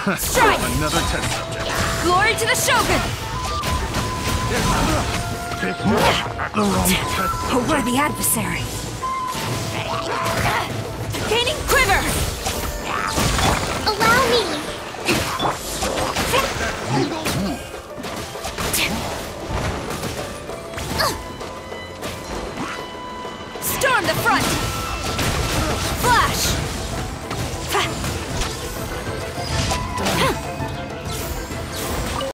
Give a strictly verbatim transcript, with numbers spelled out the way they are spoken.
Strike! Another test subject. Glory to the Shogun! The wrong test. A worthy adversary. Gaining quiver! Allow me! Storm the front! Flash!